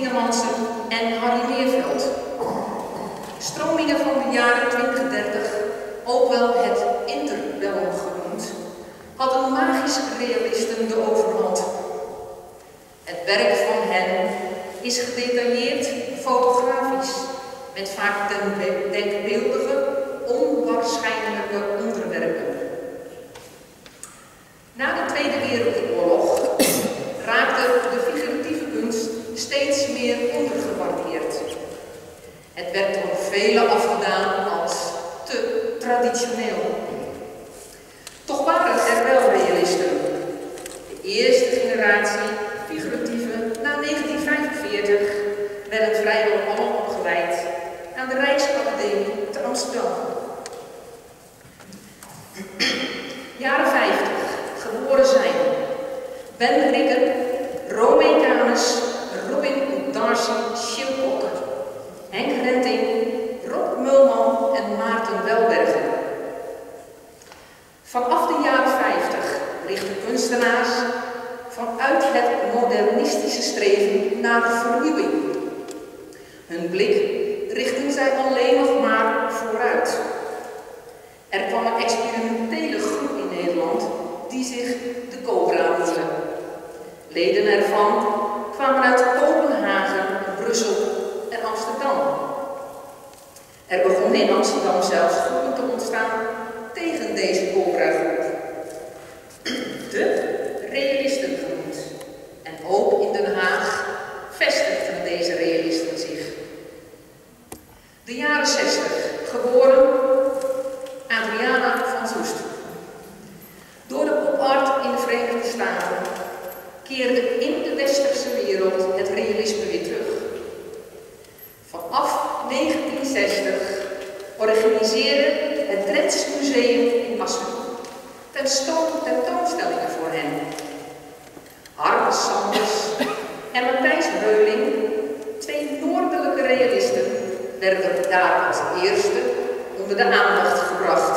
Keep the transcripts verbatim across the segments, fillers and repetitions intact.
Dingemansen en Harry Leerveld. Stromingen van de jaren twintig dertig, ook wel het interbellum genoemd, hadden magische realisten de overhand. Het werk van hen is gedetailleerd fotografisch, met vaak denkbeeldige, onwaarschijnlijke onderwerpen. Na de Tweede Wereldoorlog raakte de figuratieve kunst steeds meer ondergewaardeerd. Het werd door velen afgedaan als te traditioneel. Toch waren er wel realisten. De eerste generatie figuratieven na negentien vijfenveertig werden vrijwel allemaal opgeleid aan de Rijksacademie te Amsterdam. Jaren vijftig, geboren zijn Ben Rikken, Romee Camus, Robin Darcy Schilcock, Henk Renting, Rob Mulman en Maarten Welbergen. Vanaf de jaren vijftig richten kunstenaars vanuit het modernistische streven naar vernieuwing. Hun blik richten zij alleen nog maar vooruit. Er kwam een experimentele groep in Nederland die zich de Cobra noemde. Leden ervan kwamen uit Kopenhagen, Brussel en Amsterdam. Er begon in Amsterdam zelfs groepen te ontstaan tegen deze Cobra-groep. De realisten genoemd. En ook in Den Haag vestigden deze realisten zich. De jaren zestig, geboren Adriana van Soest. Door de pop-art in de Verenigde Staten keerde in de westerse wereld het realisme weer terug. Vanaf negentien zestig organiseerde het Drents Museum in Assen tentoonstellingen voor hen. Harpe Sanders en Matthijs Reuling, twee noordelijke realisten, werden daar als eerste onder de aandacht gebracht.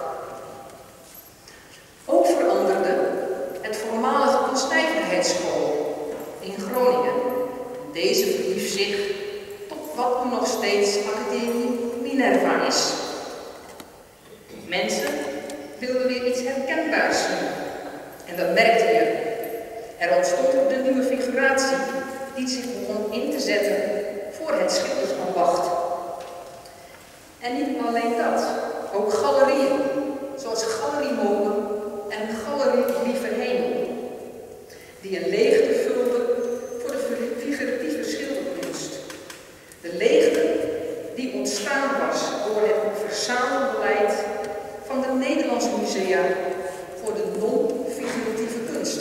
Ook veranderde het voormalige kunstnijverheidsschool in Groningen. Deze verhief zich tot wat nu nog steeds Academie Minerva is. Mensen wilden weer iets herkenbaars zien. En dat merkte je. Er ontstond ook de nieuwe figuratie die zich begon in te zetten voor het schildersambacht. En niet alleen dat, ook galerieën, zoals Galerie Molen en Galerie Lieve Hemel, die een leegte vulden voor de figuratieve schilderkunst. De leegte die ontstaan was door het verzamelbeleid van de Nederlandse musea voor de non-figuratieve kunst.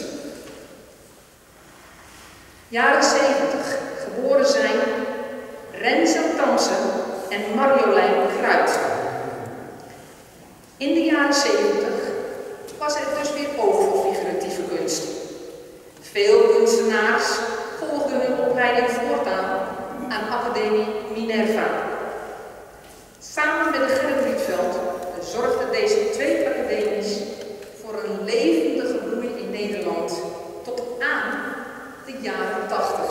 Jaren zeventig, geboren zijn Renze Tamsen en Marjolein Kruid. In de jaren zeventig was er dus weer oog voor figuratieve kunst. Veel kunstenaars volgden hun opleiding voortaan aan Academie Minerva. Samen met de Gerrit Rietveld zorgden deze twee academies voor een levendige bloei in Nederland tot aan de jaren tachtig.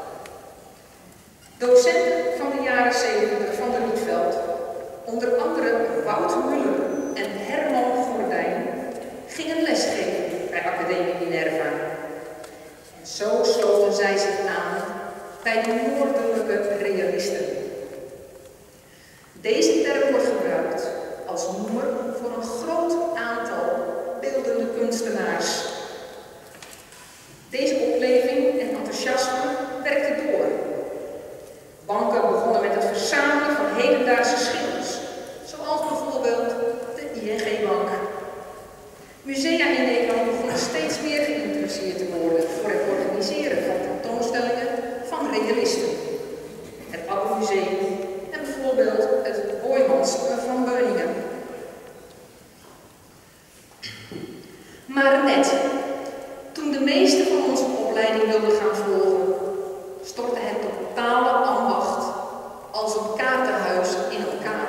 Docenten van de jaren zeventig van de Rietveld, onder andere Wout Muller en Herman Gordijn, gingen lesgeven bij Academie Minerva. En zo sloten zij zich aan bij de noordelijke realisten. Deze term wordt gebruikt als noemer voor een groot aantal beeldende kunstenaars. Deze opleving en enthousiasme werkte door. Banken begonnen met het verzamelen van hedendaagse schilders, zoals bijvoorbeeld de I N G-bank. Musea in Nederland begonnen steeds meer geïnteresseerd te worden voor het organiseren van tentoonstellingen van realisten. Het Abbe Museum en bijvoorbeeld het Boijmans van Beuningen. Maar net toen de meesten van onze opleiding wilden gaan volgen, stortte het totale ambacht als een kaartenhuis in elkaar.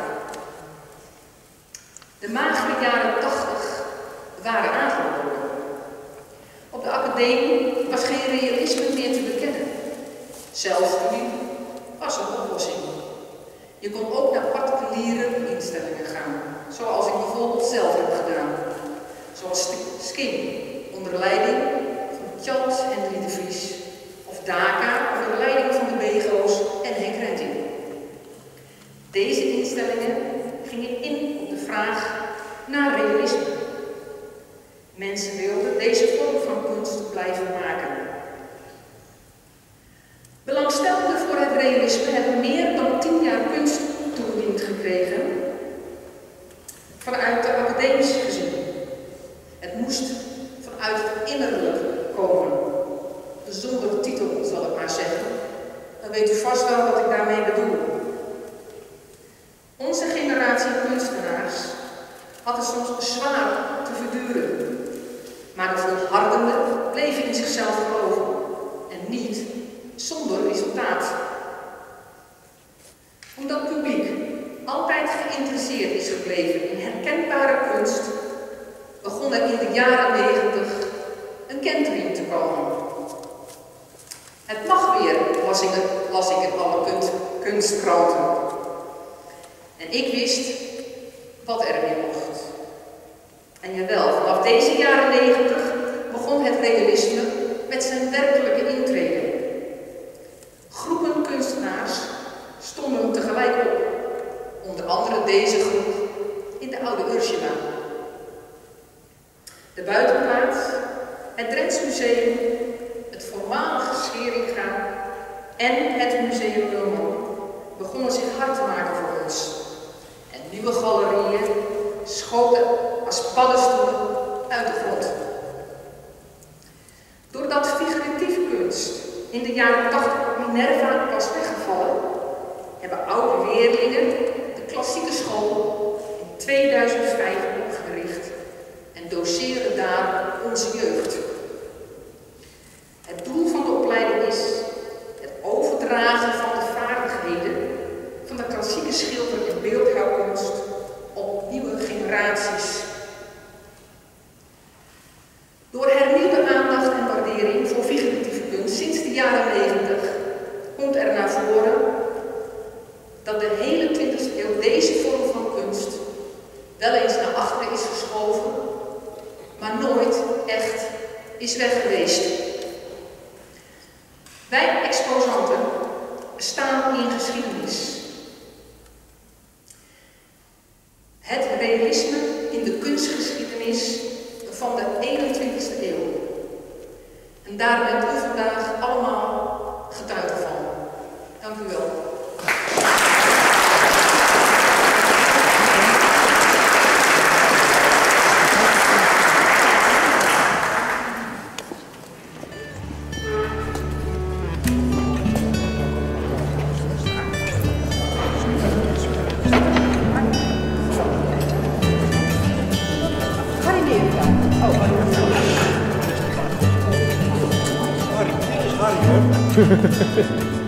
De magere jaren tachtig waren aangebroken. Op de academie was geen realisme meer te bekennen. Zelfs de instellingen gaan, zoals ik bijvoorbeeld zelf heb gedaan. Zoals Skin, onder leiding van Tjans Hendrik de Vries, of DACA, onder leiding van de Bego's en Henk Renting. Deze instellingen gingen in op de vraag naar realisme. Mensen wilden deze vorm van kunst blijven maken. Belangstellenden voor het realisme hebben meer dan tien jaar kunst toegediend gekregen vanuit de academische gezin. Het moest vanuit het innerlijk komen. Zonder titel, zal ik maar zeggen. Dan weet u vast wel wat ik daarmee bedoel. Onze generatie kunstenaars had het soms zwaar te verduren. Maar de volhardenden bleven in zichzelf geloven. En niet zonder resultaat. Omdat het publiek altijd geïnteresseerd is gebleven in herkenbare kunst, begon er in de jaren negentig een kentering te komen. Het mag weer, las ik, las ik in alle kunst, kunstkranten. En ik wist wat er weer mocht. En jawel, vanaf deze jaren negentig begon het realisme met zijn werkelijke intrede. Groepen kunstenaars stonden tegelijk op. Onder andere deze groep in de Oude Ursula. De Buitenplaats, het Drents Museum, het voormalige Scheringa en het Museum Wilman begonnen zich hard te maken voor ons. En nieuwe galerieën schoten als paddenstoelen uit de grond. Doordat figuratieve kunst in de jaren tachtig op Minerva was weggevallen, hebben oude leerlingen de klassieke school in tweeduizend vijf opgericht en doseren daar onze jeugd. Het doel van de opleiding is het overdragen van de vaardigheden van de klassieke schilder- en beeldhouwkunst op nieuwe generaties. Door hernieuwde aandacht en waardering voor figuratieve kunst sinds de jaren negentig komt er naar voren dat de hele twintigste eeuw deze vorm van kunst wel eens naar achteren is geschoven, maar nooit echt is weg geweest. Wij exposanten staan in geschiedenis. Het realisme in de kunstgeschiedenis van de eenentwintigste eeuw. En daar bent u vandaag allemaal getuige van. Dank u wel. Harry, dit is Harry hoor.